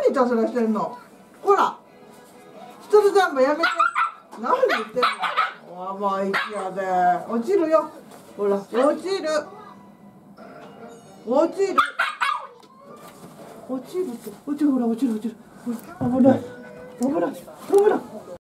何いたずらしてんの。ほら一つジャンプやめて。何言ってんの。わばいきやで落ちるよ。ほら落ちる落ちる落ちるって落ちる。ほら落ちるほら危ない危ない危ない。